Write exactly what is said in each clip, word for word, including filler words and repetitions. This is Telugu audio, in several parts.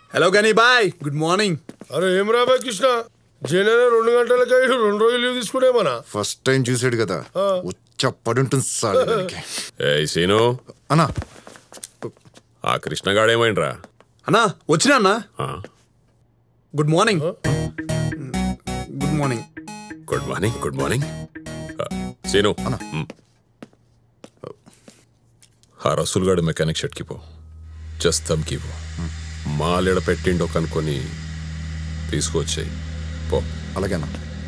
హలో గని బాయ్, గుడ్ మార్నింగ్. అరే ఏం రా బాయ్ కృష్ణ, జైన రెండు గంటలకి ఐదు రెండు రోజులు లీవ్ తీసుకునేమన్నా? ఫస్ట్ టైం చూసాడు కదా, ఉచ్చ పడుంటుంది సార్. ఏయ్ సీను అన్నా, ఆ కృష్ణగాడు ఏమైండ్రా? అన్నా వచ్చినా అన్నా. Good morning. Good morning. Good morning good morning Seenu, ఆ రసూల్గాడు మెకానిక్ షెడ్కి పో, జస్తంకి పో, మాలేడ పెట్టిండో కనుక్కొని తీసుకొచ్చాయి పో. అలాగేనా?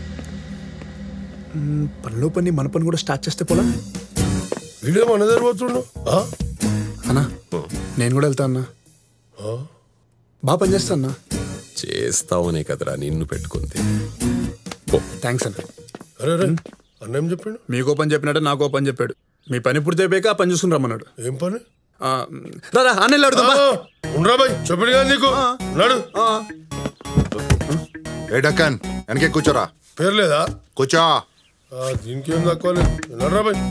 పనిలో పని మన పని కూడా స్టార్ట్ చేస్తే పోలా? వీడియో మన దగ్గర పోతుండు అన్నా. నేను కూడా వెళ్తా అన్నా. బాగా పని చేస్తా అన్నా. చేస్తావనే కదరా నిన్ను పెట్టుకుంది. థ్యాంక్స్ అన్న. అరే అరే అన్న ఏం చెప్పాడు? మీకో పని చెప్పినట్టు నాకో పని చెప్పాడు. మీ పని పూర్తి అయిపోయాక ఆ పని చూసుకుని రమ్మన్నాడు. ఏం పని? రారా అన్నెళ్ళు అడుగుతా. ఉండరా బాయ్, చెప్పాడు కదా నీకు. నాడు ఏ డక్కన్ వెనకే కూర్చోరా. పేరు లేదా? కూర్చో. దీనికి ఏం తక్కువ లేదు బాయ్.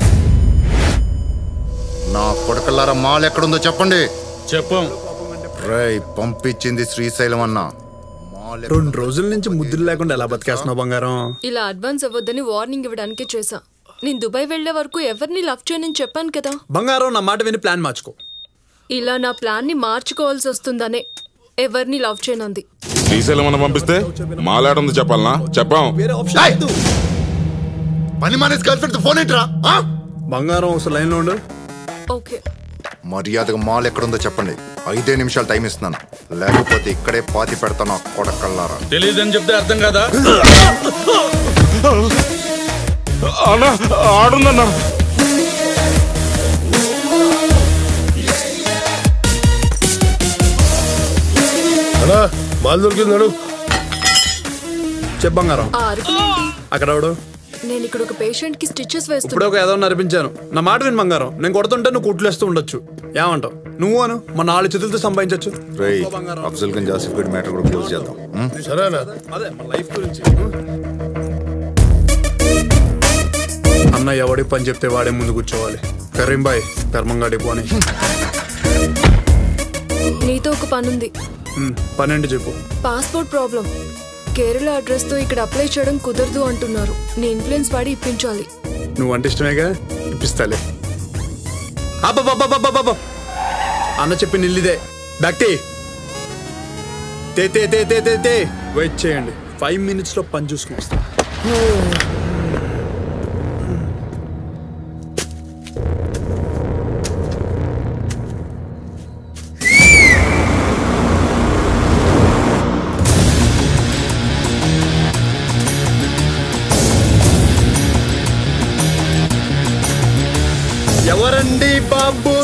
నా కొడకల్లారా మాల్ ఎక్కడుందో చెప్పండి. చెప్పం. రై పంపించింది శ్రీశైలం అన్న. రెండు రోజుల నుంచి ముద్దులు లేకుండా ఎలా బతికేస్తున్నావు బంగారం? ఇలా అడ్వాన్స్ అవ్వద్దని వార్నింగ్ ఇవ్వడానికే చేశా. నేను దుబాయ్ వెళ్లే వరకు ఎవరిని లవ్ చేయనని చెప్పాను కదా. బంగారం నా మాట విని ప్లాన్ మార్చుకో. ఇలా నా ప్లాన్ ని మార్చుకోవాల్సి వస్తుందనే ఎవరిని లవ్ చేయనంది. శ్రీశైలం అన్న పంపిస్తే మాలాడుంది చెప్పాలనా? చెప్పాం. పని మానేసి గర్ల్ఫ్రెండ్ ఫోన్ ఏంట్రా? బంగారం ఒకసారి లైన్ లో ఉండు. ఓకే. మర్యాదగా మాల్ ఎక్కడుందో చెప్పండి. ఐదే నిమిషాలు టైం ఇస్తున్నాను, లేకపోతే ఇక్కడే పాతి పెడతాను. కొడకల్లారా తెలియదని చెప్తే అర్థం కదా? అన్నా ఆడుందన్నా. అన్నా మాల్ దొరికిందాడు. చెప్పు బంగారం. అక్కడ ఎవడు? నేను ఇక్కడ ఒక పేషెంట్ కి స్టిచెస్ వేస్తున్నా. ఇప్పుడు ఒక ఏదో నడిపించాను. నా మాట విని బంగారం. నేను కొడుతుంటే నువ్వు కుట్లేస్తూ ఉండొచ్చు. ఏమంటావు? నువ్వు అను, మా నాలుగు చేతులతో సంపాదించచ్చు. అఫ్జల్ గంజ్ ఆసిఫ్ గడ్ మ్యాటర్ కూడా క్లోజ్ చేద్దాం. సరేనా? అదే మన లైఫ్ గురించి. అన్న ఎవడి పని చెప్తే వాడే ముందు కూర్చోవాలి. కరీం బాయ్ ధర్మంగాడి పోని. నీతో ఒక పని ఉంది. పన్నెండు చెప్పు. Passport problem. కేరళ అడ్రస్ తో ఇక్కడ అప్లై చేయడం కుదరదు అంటున్నారు. నీ ఇన్ఫ్లుయెన్స్ వాడి ఇప్పించాలి. నువ్వు అంటే ఇష్టమేగా, ఇప్పిస్తాలే. అన్న చెప్పి నిల్లిదే. బ్యాక్టీ తే తే తే తే తే తే వెయిట్ చేయండి. ఫైవ్ మినిట్స్ లో పని చూసుకుని వస్తా. ఎవరండి బాబు?